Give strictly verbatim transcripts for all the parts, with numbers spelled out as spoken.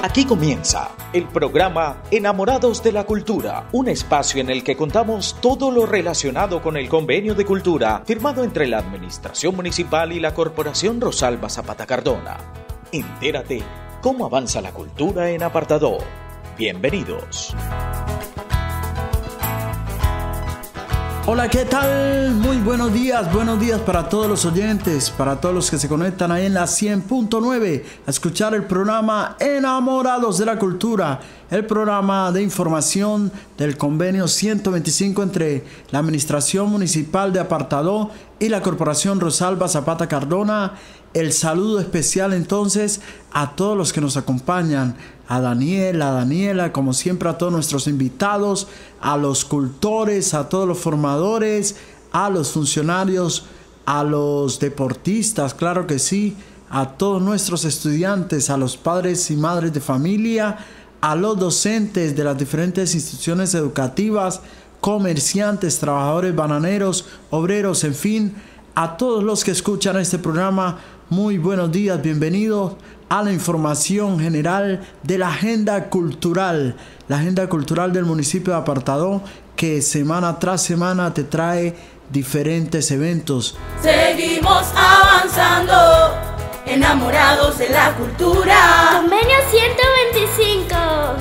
Aquí comienza el programa Enamorados de la Cultura, un espacio en el que contamos todo lo relacionado con el convenio de cultura firmado entre la Administración Municipal y la Corporación Rosalba Zapata Cardona. Entérate cómo avanza la cultura en Apartadó. Bienvenidos. Hola, ¿qué tal? Muy buenos días, buenos días para todos los oyentes, para todos los que se conectan ahí en la cien punto nueve a escuchar el programa Enamorados de la Cultura, el programa de información del convenio ciento veinticinco entre la Administración Municipal de Apartadó y la Corporación Rosalba Zapata Cardona. El saludo especial entonces a todos los que nos acompañan, a Daniel, a Daniela, como siempre a todos nuestros invitados, a los cultores, a todos los formadores, a los funcionarios, a los deportistas, claro que sí, a todos nuestros estudiantes, a los padres y madres de familia, a los docentes de las diferentes instituciones educativas, comerciantes, trabajadores bananeros, obreros, en fin, a todos los que escuchan este programa. Muy buenos días, bienvenidos a la información general de la agenda cultural, la agenda cultural del municipio de Apartadó, que semana tras semana te trae diferentes eventos. Seguimos avanzando, enamorados de la cultura. Convenio ciento veinticinco.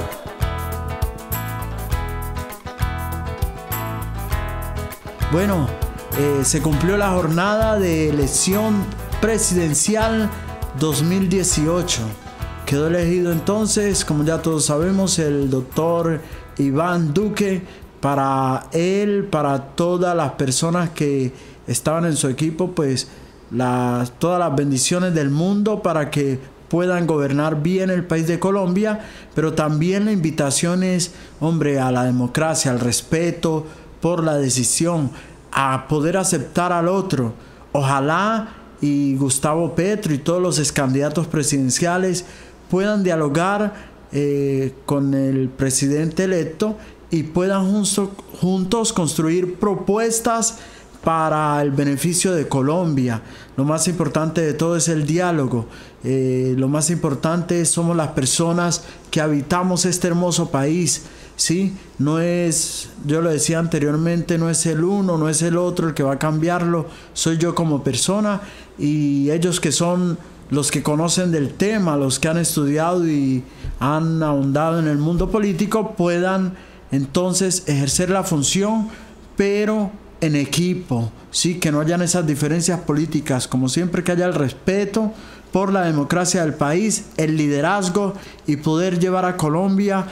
Bueno, eh, se cumplió la jornada de elección presidencial dos mil dieciocho. Quedó elegido entonces, como ya todos sabemos, el doctor Iván Duque. Para él, para todas las personas que estaban en su equipo, pues las, todas las bendiciones del mundo para que puedan gobernar bien el país de Colombia, pero también la invitación es, hombre, a la democracia, al respeto por la decisión, a poder aceptar al otro. Ojalá y Gustavo Petro y todos los excandidatos presidenciales puedan dialogar eh, con el presidente electo y puedan juntos, juntos construir propuestas para el beneficio de Colombia. Lo más importante de todo es el diálogo. Eh, lo más importante somos las personas que habitamos este hermoso país. Sí, no es, yo lo decía anteriormente, no es el uno, no es el otro el que va a cambiarlo, soy yo como persona y ellos que son los que conocen del tema, los que han estudiado y han ahondado en el mundo político, puedan entonces ejercer la función, pero en equipo, sí, que no hayan esas diferencias políticas, como siempre que haya el respeto por la democracia del país, el liderazgo y poder llevar a Colombia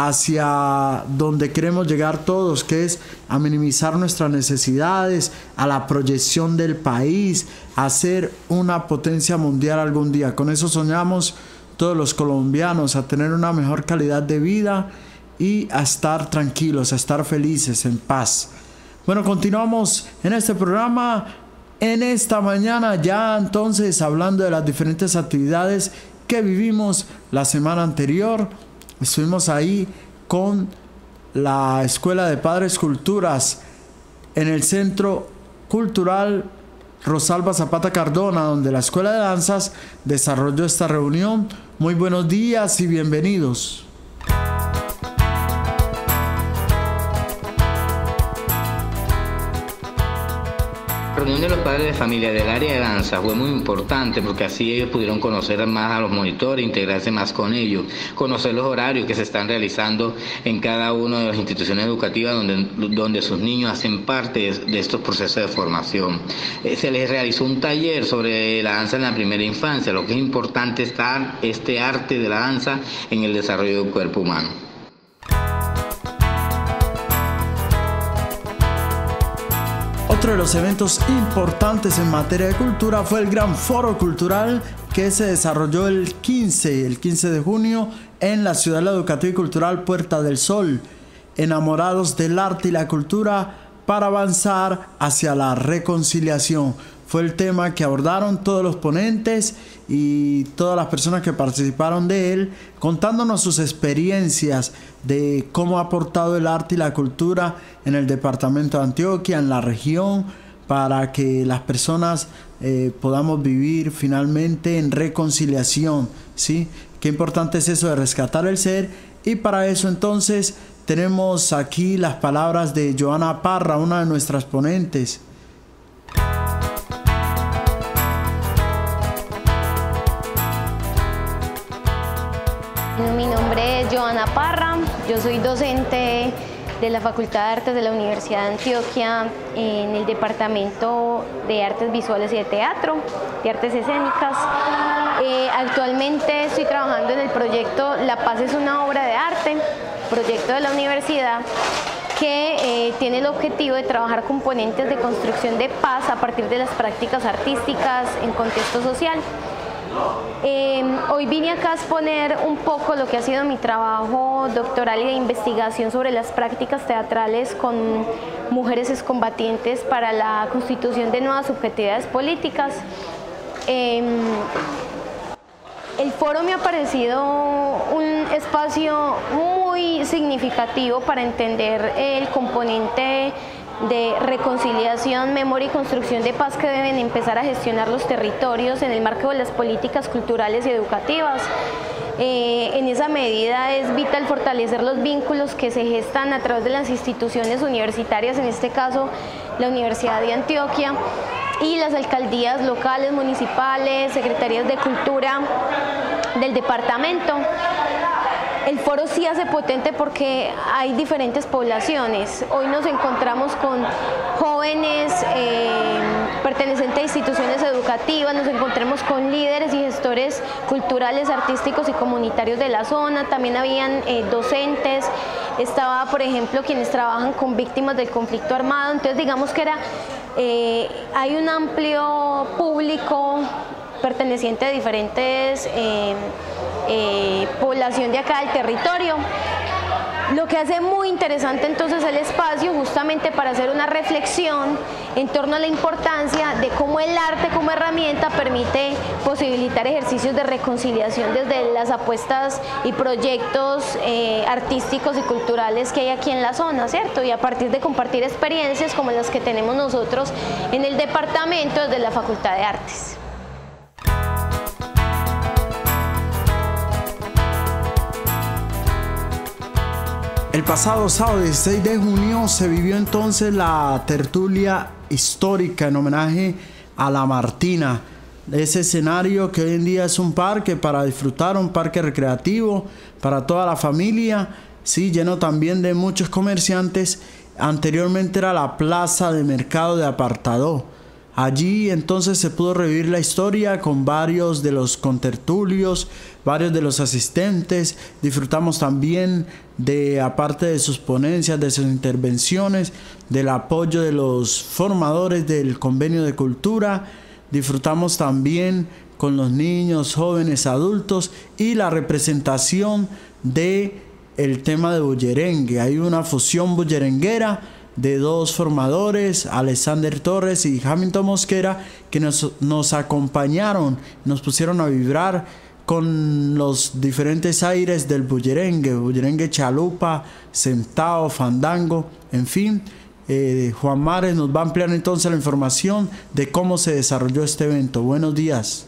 hacia donde queremos llegar todos, que es a minimizar nuestras necesidades, a la proyección del país, a ser una potencia mundial algún día. Con eso soñamos todos los colombianos, a tener una mejor calidad de vida y a estar tranquilos, a estar felices, en paz. Bueno, continuamos en este programa en esta mañana, ya entonces hablando de las diferentes actividades que vivimos la semana anterior. Estuvimos ahí con la Escuela de Padres Culturas en el Centro Cultural Rosalba Zapata Cardona, donde la Escuela de Danzas desarrolló esta reunión. Muy buenos días y bienvenidos. La reunión de los padres de familia del área de danza fue muy importante porque así ellos pudieron conocer más a los monitores, integrarse más con ellos, conocer los horarios que se están realizando en cada una de las instituciones educativas donde, donde sus niños hacen parte de, de estos procesos de formación. Eh, se les realizó un taller sobre la danza en la primera infancia, lo que es importante estar este arte de la danza en el desarrollo del cuerpo humano. Otro de los eventos importantes en materia de cultura fue el Gran Foro Cultural que se desarrolló el quince, el quince de junio en la Ciudad Educativa y Cultural Puerta del Sol. Enamorados del arte y la cultura para avanzar hacia la reconciliación. Fue el tema que abordaron todos los ponentes y todas las personas que participaron de él, contándonos sus experiencias de cómo ha aportado el arte y la cultura en el departamento de Antioquia, en la región, para que las personas eh, podamos vivir finalmente en reconciliación, ¿sí? Qué importante es eso de rescatar el ser. Y para eso entonces tenemos aquí las palabras de Joana Parra, una de nuestras ponentes. Mi nombre es Joana Parra, yo soy docente de la Facultad de Artes de la Universidad de Antioquia en el Departamento de Artes Visuales y de Teatro, de Artes Escénicas. Eh, actualmente estoy trabajando en el proyecto La Paz es una obra de arte, proyecto de la universidad que eh, tiene el objetivo de trabajar componentes de construcción de paz a partir de las prácticas artísticas en contexto social. Eh, hoy vine acá a exponer un poco lo que ha sido mi trabajo doctoral y de investigación sobre las prácticas teatrales con mujeres excombatientes para la constitución de nuevas subjetividades políticas. Eh, el foro me ha parecido un espacio muy significativo para entender el componente de reconciliación, memoria y construcción de paz que deben empezar a gestionar los territorios en el marco de las políticas culturales y educativas. Eh, en esa medida es vital fortalecer los vínculos que se gestan a través de las instituciones universitarias, en este caso la Universidad de Antioquia, y las alcaldías locales, municipales, secretarías de cultura del departamento. El foro sí hace potente porque hay diferentes poblaciones. Hoy nos encontramos con jóvenes eh, pertenecientes a instituciones educativas, nos encontramos con líderes y gestores culturales, artísticos y comunitarios de la zona. También habían eh, docentes, estaba por ejemplo quienes trabajan con víctimas del conflicto armado. Entonces digamos que era, eh, hay un amplio público perteneciente a diferentes eh, Eh, población de acá del territorio, lo que hace muy interesante entonces el espacio justamente para hacer una reflexión en torno a la importancia de cómo el arte como herramienta permite posibilitar ejercicios de reconciliación desde las apuestas y proyectos eh, artísticos y culturales que hay aquí en la zona, ¿cierto? Y a partir de compartir experiencias como las que tenemos nosotros en el departamento desde la Facultad de Artes. El pasado sábado dieciséis de junio se vivió entonces la tertulia histórica en homenaje a La Martina. Ese escenario que hoy en día es un parque para disfrutar, un parque recreativo para toda la familia, sí, lleno también de muchos comerciantes. Anteriormente era la plaza de mercado de Apartadó. Allí entonces se pudo revivir la historia con varios de los contertulios, varios de los asistentes. Disfrutamos también de, aparte de sus ponencias, de sus intervenciones, del apoyo de los formadores del convenio de cultura. Disfrutamos también con los niños, jóvenes, adultos y la representación de el tema de bullerengue. Hay una fusión bullerenguera de dos formadores, Alexander Torres y Hamilton Mosquera, que nos, nos acompañaron, nos pusieron a vibrar con los diferentes aires del bullerengue, bullerengue chalupa, centao, fandango, en fin. Eh, Juan Mares nos va a ampliar entonces la información de cómo se desarrolló este evento. Buenos días.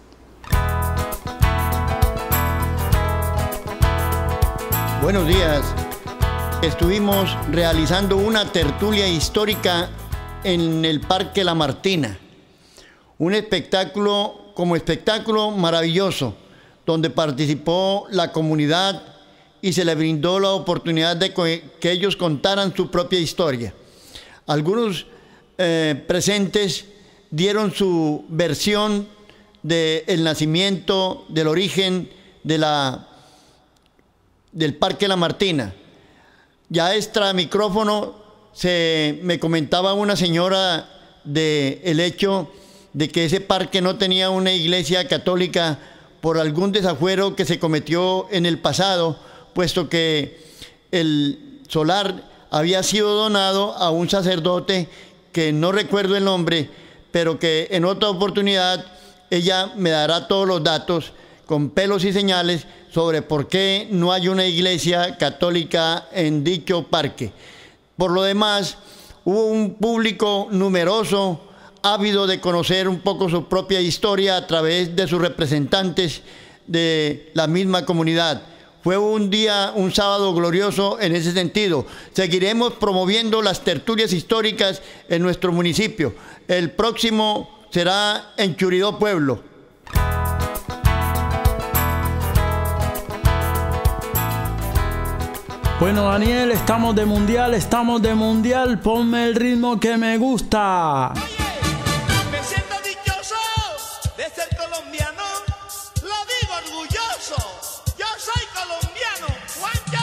Buenos días. Estuvimos realizando una tertulia histórica en el Parque La Martina. Un espectáculo, como espectáculo maravilloso, donde participó la comunidad y se les brindó la oportunidad de que ellos contaran su propia historia. Algunos eh, presentes dieron su versión del nacimiento, del origen de la, del Parque La Martina. Ya extra micrófono se me comentaba una señora de el hecho de que ese parque no tenía una iglesia católica por algún desafuero que se cometió en el pasado, puesto que el solar había sido donado a un sacerdote que no recuerdo el nombre, pero que en otra oportunidad ella me dará todos los datos con pelos y señales sobre por qué no hay una iglesia católica en dicho parque. Por lo demás, hubo un público numeroso, ávido de conocer un poco su propia historia a través de sus representantes de la misma comunidad. Fue un día, un sábado glorioso en ese sentido. Seguiremos promoviendo las tertulias históricas en nuestro municipio. El próximo será en Churidó Pueblo. Bueno, Daniel, estamos de mundial, estamos de mundial. Ponme el ritmo que me gusta. Oye, me siento dichoso de ser colombiano. Lo digo orgulloso. Yo soy colombiano, Juancho.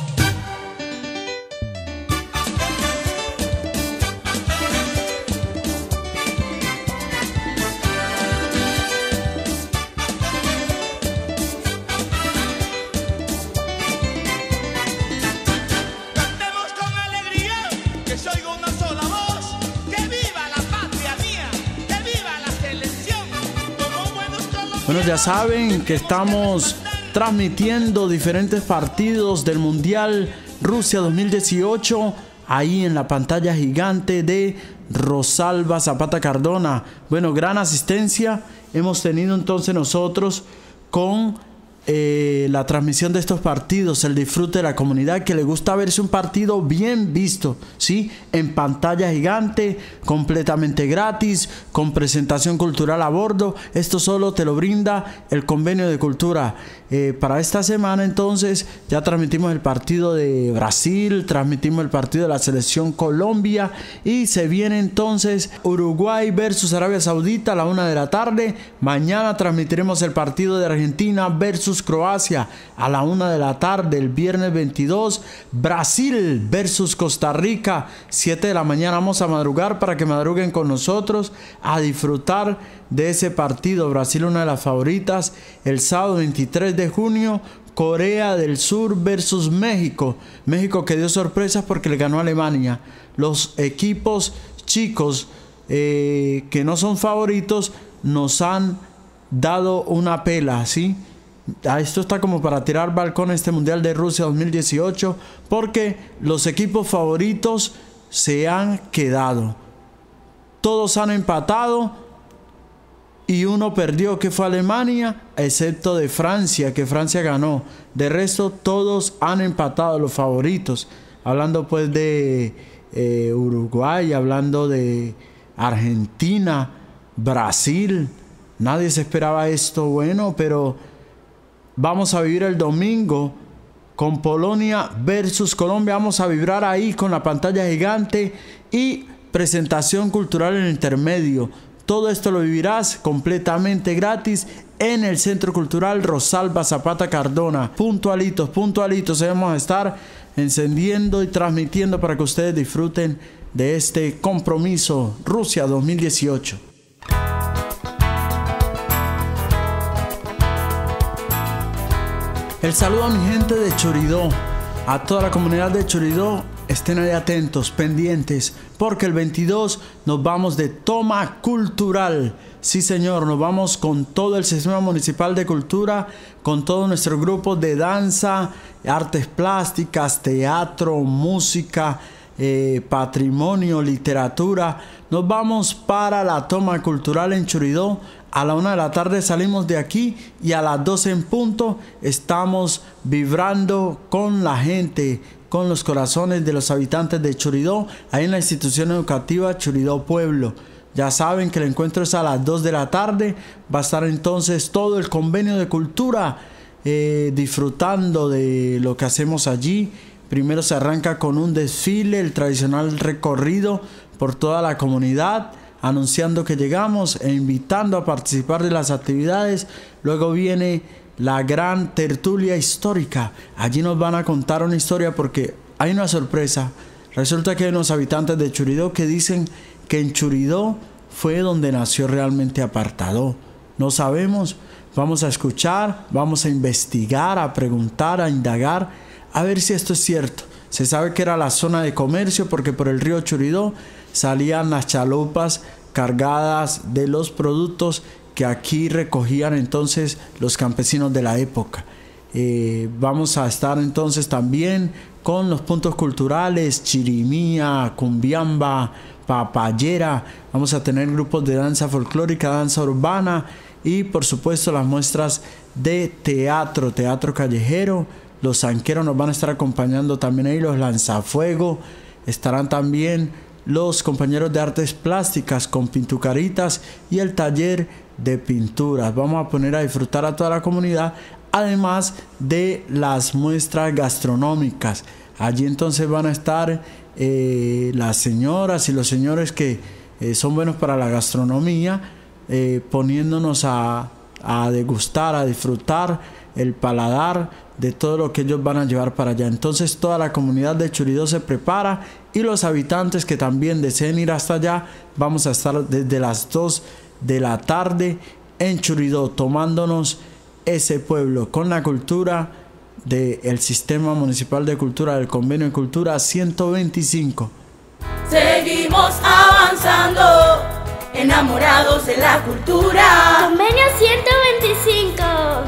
Cantemos con alegría, que soy una sola voz. Que viva la patria mía, que viva la selección. Como buenos colombianos. Bueno, ya saben que estamos transmitiendo diferentes partidos del Mundial Rusia dos mil dieciocho ahí en la pantalla gigante de Rosalba Zapata Cardona. Bueno, gran asistencia hemos tenido entonces nosotros con eh, la transmisión de estos partidos, el disfrute de la comunidad que le gusta verse un partido bien visto, ¿sí? En pantalla gigante, completamente gratis, con presentación cultural a bordo. Esto solo te lo brinda el Convenio de Cultura. Eh, para esta semana entonces ya transmitimos el partido de Brasil, transmitimos el partido de la selección Colombia y se viene entonces Uruguay versus Arabia Saudita a la una de la tarde. Mañana transmitiremos el partido de Argentina versus Croacia a la una de la tarde. El viernes veintidós, Brasil versus Costa Rica, siete de la mañana. Vamos a madrugar para que madruguen con nosotros a disfrutar de ese partido. Brasil, una de las favoritas. El sábado veintitrés de junio, Corea del Sur versus México. México que dio sorpresas porque le ganó a Alemania. Los equipos chicos eh, que no son favoritos nos han dado una pela, ¿sí? Esto está como para tirar balcón este Mundial de Rusia dos mil dieciocho, porque los equipos favoritos se han quedado. Todos han empatado y uno perdió, que fue Alemania, excepto de Francia, que Francia ganó. De resto, todos han empatado, los favoritos. Hablando pues de eh, Uruguay, hablando de Argentina, Brasil. Nadie se esperaba esto, bueno, pero vamos a vivir el domingo con Polonia versus Colombia. Vamos a vibrar ahí con la pantalla gigante y presentación cultural en el intermedio. Todo esto lo vivirás completamente gratis en el Centro Cultural Rosalba Zapata Cardona. Puntualitos, puntualitos. Vamos a estar encendiendo y transmitiendo para que ustedes disfruten de este compromiso Rusia dos mil dieciocho. El saludo a mi gente de Churidó, a toda la comunidad de Churidó. Estén ahí atentos, pendientes, porque el veintidós nos vamos de toma cultural. Sí, señor, nos vamos con todo el sistema municipal de cultura, con todo nuestro grupo de danza, artes plásticas, teatro, música, eh, patrimonio, literatura. Nos vamos para la toma cultural en Churidó. A la una de la tarde salimos de aquí y a las doce en punto estamos vibrando con la gente, con los corazones de los habitantes de Churidó, ahí en la institución educativa Churidó Pueblo. Ya saben que el encuentro es a las dos de la tarde. Va a estar entonces todo el Convenio de Cultura eh, disfrutando de lo que hacemos allí. Primero se arranca con un desfile, el tradicional recorrido por toda la comunidad, anunciando que llegamos e invitando a participar de las actividades. Luego viene la gran tertulia histórica. Allí nos van a contar una historia porque hay una sorpresa. Resulta que hay unos habitantes de Churidó que dicen que en Churidó fue donde nació realmente Apartadó. No sabemos, vamos a escuchar, vamos a investigar, a preguntar, a indagar, a ver si esto es cierto. Se sabe que era la zona de comercio porque por el río Churidó salían las chalupas cargadas de los productos que aquí recogían entonces los campesinos de la época. Eh, vamos a estar entonces también con los puntos culturales, chirimía, cumbiamba, papayera. Vamos a tener grupos de danza folclórica, danza urbana y por supuesto las muestras de teatro, teatro callejero. Los zanqueros nos van a estar acompañando también ahí, los lanzafuego. Estarán también los compañeros de artes plásticas con pintucaritas y el taller de pinturas. Vamos a poner a disfrutar a toda la comunidad, además de las muestras gastronómicas. Allí entonces van a estar eh, las señoras y los señores que eh, son buenos para la gastronomía, eh, poniéndonos a, a degustar, a disfrutar el paladar de todo lo que ellos van a llevar para allá. Entonces toda la comunidad de Churidó se prepara, y los habitantes que también deseen ir hasta allá, vamos a estar desde las dos de la tarde en Churidó, tomándonos ese pueblo con la cultura del Sistema Municipal de Cultura, del Convenio de Cultura ciento veinticinco. Seguimos avanzando, enamorados de la cultura. Convenio ciento veinticinco.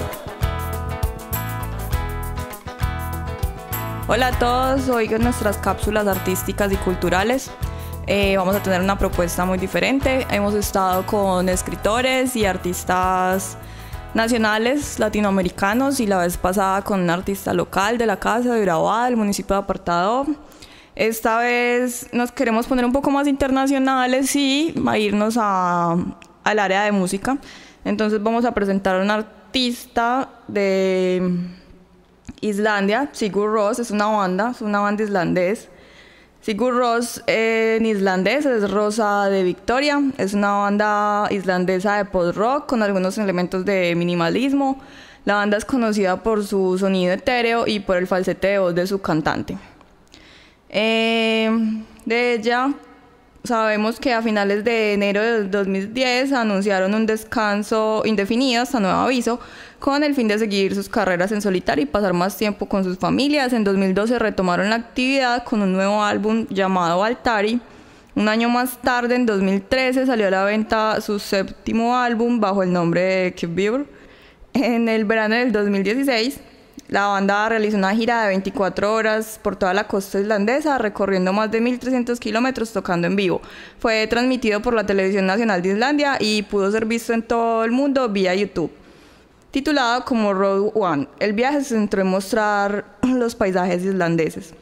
Hola a todos, hoy en nuestras cápsulas artísticas y culturales eh, vamos a tener una propuesta muy diferente. Hemos estado con escritores y artistas nacionales, latinoamericanos, y la vez pasada con un artista local de la Casa de Urabá, del municipio de Apartado. Esta vez nos queremos poner un poco más internacionales y a irnos a, al área de música. Entonces vamos a presentar a un artista de Islandia, Sigur Rós. Es una banda, es una banda islandés. Sigur Rós eh, en islandés es Rosa de Victoria. Es una banda islandesa de post-rock con algunos elementos de minimalismo. La banda es conocida por su sonido etéreo y por el falsete de voz de su cantante. Eh, de ella sabemos que a finales de enero de dos mil diez anunciaron un descanso indefinido hasta nuevo aviso, con el fin de seguir sus carreras en solitario y pasar más tiempo con sus familias. En dos mil doce retomaron la actividad con un nuevo álbum llamado Altari. Un año más tarde, en dos mil trece, salió a la venta su séptimo álbum bajo el nombre de Kvíður. En el verano del dos mil dieciséis, la banda realizó una gira de veinticuatro horas por toda la costa islandesa, recorriendo más de mil trescientos kilómetros tocando en vivo. Fue transmitido por la Televisión Nacional de Islandia y pudo ser visto en todo el mundo vía YouTube. Titulado como Road One, el viaje se centró en mostrar los paisajes islandeses.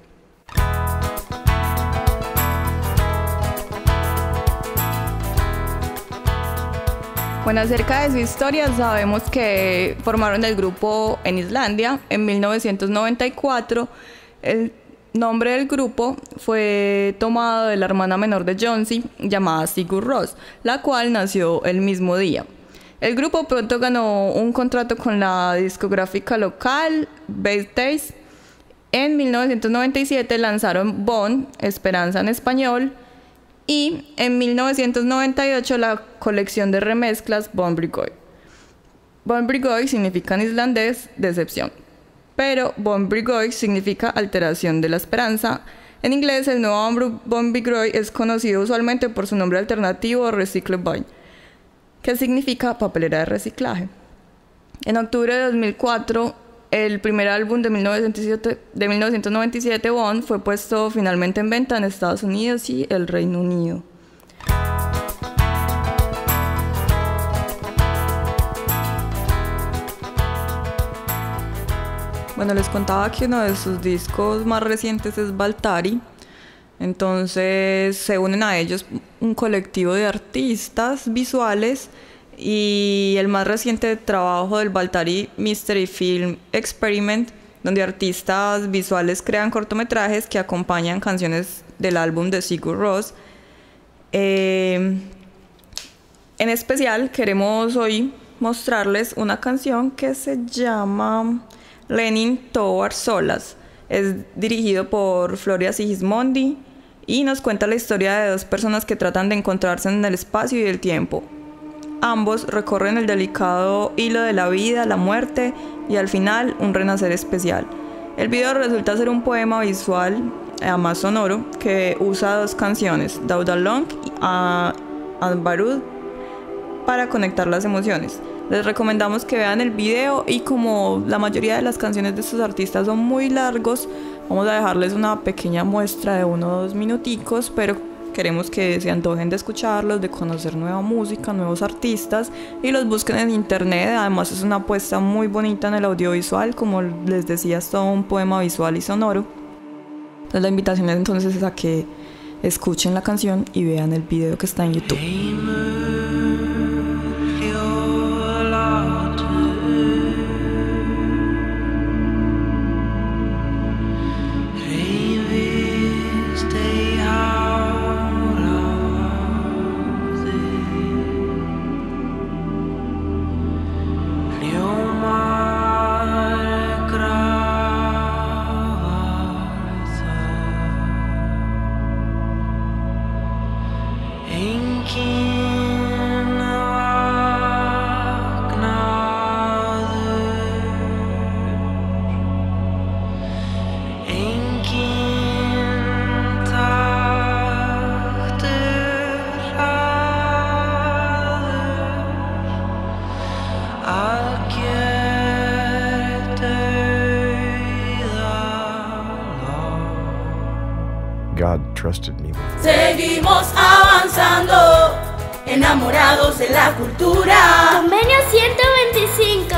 Bueno, acerca de su historia, sabemos que formaron el grupo en Islandia en mil novecientos noventa y cuatro. El nombre del grupo fue tomado de la hermana menor de Jónsi, llamada Sigur Rós, la cual nació el mismo día. El grupo pronto ganó un contrato con la discográfica local Base Taste. En mil novecientos noventa y siete lanzaron Bond, Esperanza en español, y en mil novecientos noventa y ocho la colección de remezclas Bon Brigoy. Bon Brigoy significa en islandés decepción, pero Bon Brigoy significa alteración de la esperanza. En inglés, el nuevo álbum Bon Brigoy es conocido usualmente por su nombre alternativo Recycle Boy, que significa papelera de reciclaje. En octubre de dos mil cuatro, el primer álbum de mil novecientos noventa y siete, Bond, fue puesto finalmente en venta en Estados Unidos y el Reino Unido. Bueno, les contaba que uno de sus discos más recientes es Baltari. Entonces se unen a ellos un colectivo de artistas visuales, y el más reciente trabajo del Baltari Mystery Film Experiment, donde artistas visuales crean cortometrajes que acompañan canciones del álbum de Sigur Rós. Eh, en especial queremos hoy mostrarles una canción que se llama Leaning Toward Solas. Es dirigido por Floria Sigismondi y nos cuenta la historia de dos personas que tratan de encontrarse en el espacio y el tiempo. Ambos recorren el delicado hilo de la vida, la muerte y al final un renacer especial. El video resulta ser un poema visual, además sonoro, que usa dos canciones, Daudalong y Anbarud, para conectar las emociones. Les recomendamos que vean el video, y como la mayoría de las canciones de estos artistas son muy largos, vamos a dejarles una pequeña muestra de uno o dos minuticos, pero queremos que se antojen de escucharlos, de conocer nueva música, nuevos artistas y los busquen en internet. Además es una apuesta muy bonita en el audiovisual, como les decía, es todo un poema visual y sonoro. Entonces la invitación entonces es a que escuchen la canción y vean el video que está en YouTube. God trusted me. Seguimos avanzando, enamorados de la cultura. Convenio ciento veinticinco.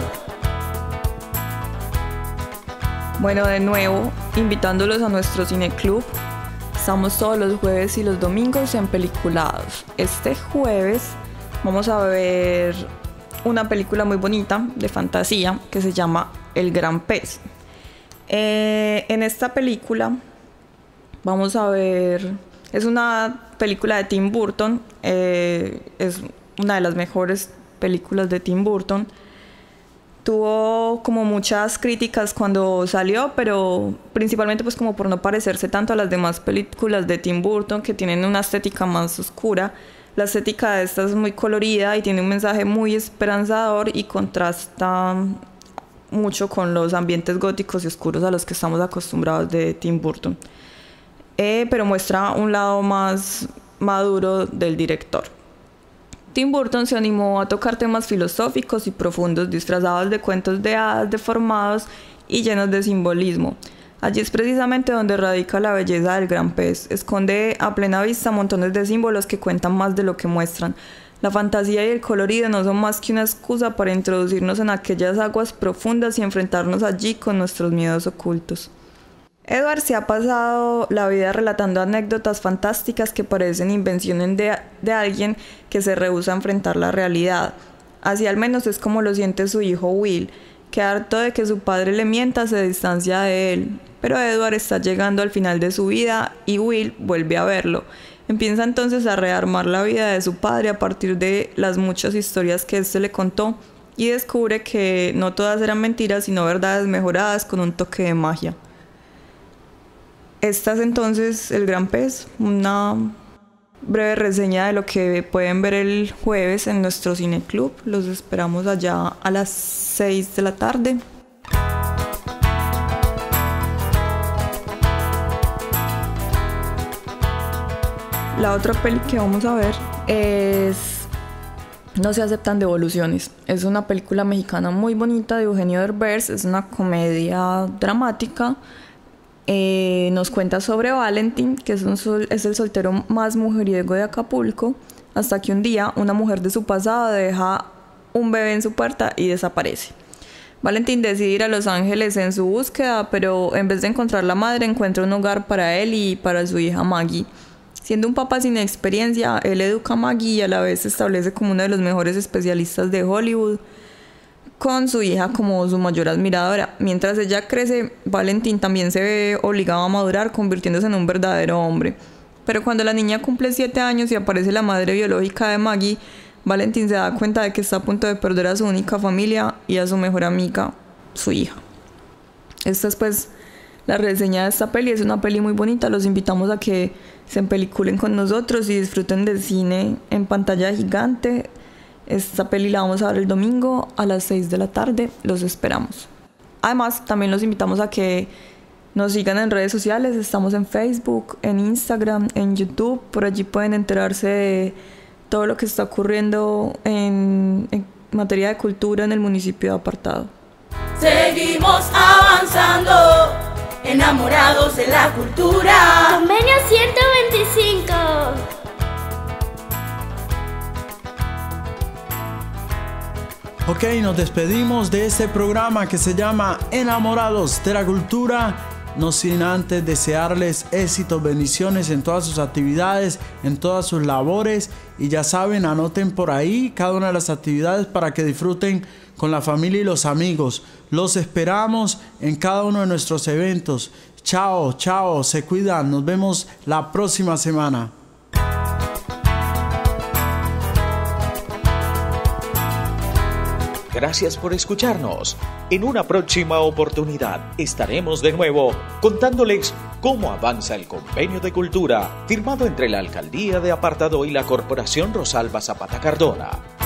Bueno, de nuevo, invitándolos a nuestro cineclub. Estamos todos los jueves y los domingos en Peliculados. Este jueves vamos a ver una película muy bonita de fantasía que se llama El Gran Pez. Eh, en esta película vamos a ver, es una película de Tim Burton, eh, es una de las mejores películas de Tim Burton. Tuvo como muchas críticas cuando salió, pero principalmente pues como por no parecerse tanto a las demás películas de Tim Burton que tienen una estética más oscura. La estética de esta es muy colorida y tiene un mensaje muy esperanzador y contrasta mucho con los ambientes góticos y oscuros a los que estamos acostumbrados de Tim Burton. Eh, pero muestra un lado más maduro del director. Tim Burton se animó a tocar temas filosóficos y profundos disfrazados de cuentos de hadas deformados y llenos de simbolismo. Allí es precisamente donde radica la belleza del Gran Pez. Esconde a plena vista montones de símbolos que cuentan más de lo que muestran. La fantasía y el colorido no son más que una excusa para introducirnos en aquellas aguas profundas y enfrentarnos allí con nuestros miedos ocultos. Edward se ha pasado la vida relatando anécdotas fantásticas que parecen invenciones de, de alguien que se rehúsa a enfrentar la realidad. Así al menos es como lo siente su hijo Will, que harto de que su padre le mienta se distancia de él. Pero Edward está llegando al final de su vida y Will vuelve a verlo. Empieza entonces a rearmar la vida de su padre a partir de las muchas historias que éste le contó y descubre que no todas eran mentiras sino verdades mejoradas con un toque de magia. Esta es entonces El Gran Pez, una breve reseña de lo que pueden ver el jueves en nuestro cineclub. Los esperamos allá a las seis de la tarde. La otra peli que vamos a ver es No se aceptan devoluciones. Es una película mexicana muy bonita de Eugenio Derbez. Es una comedia dramática. Eh, nos cuenta sobre Valentín, que es, un sol, es el soltero más mujeriego de Acapulco, hasta que un día una mujer de su pasado deja un bebé en su puerta y desaparece. Valentín decide ir a Los Ángeles en su búsqueda, pero en vez de encontrar la madre, encuentra un hogar para él y para su hija Maggie. Siendo un papá sin experiencia, él educa a Maggie y a la vez se establece como uno de los mejores especialistas de Hollywood, con su hija como su mayor admiradora. Mientras ella crece, Valentín también se ve obligado a madurar, convirtiéndose en un verdadero hombre. Pero cuando la niña cumple siete años y aparece la madre biológica de Maggie, Valentín se da cuenta de que está a punto de perder a su única familia y a su mejor amiga, su hija. Esta es pues la reseña de esta peli. Es una peli muy bonita. Los invitamos a que se empeliculen con nosotros y disfruten del cine en pantalla gigante. Esta peli la vamos a ver el domingo a las seis de la tarde. Los esperamos. Además, también los invitamos a que nos sigan en redes sociales. Estamos en Facebook, en Instagram, en YouTube. Por allí pueden enterarse de todo lo que está ocurriendo en, en materia de cultura en el municipio de Apartado. Seguimos avanzando, enamorados de la cultura. Convenio ciento veinticinco. Ok, nos despedimos de este programa que se llama Enamorados de la Cultura. No sin antes desearles éxitos, bendiciones en todas sus actividades, en todas sus labores. Y ya saben, anoten por ahí cada una de las actividades para que disfruten con la familia y los amigos. Los esperamos en cada uno de nuestros eventos. Chao, chao, se cuidan. Nos vemos la próxima semana. Gracias por escucharnos. En una próxima oportunidad estaremos de nuevo contándoles cómo avanza el Convenio de Cultura firmado entre la Alcaldía de Apartadó y la Corporación Rosalba Zapata Cardona.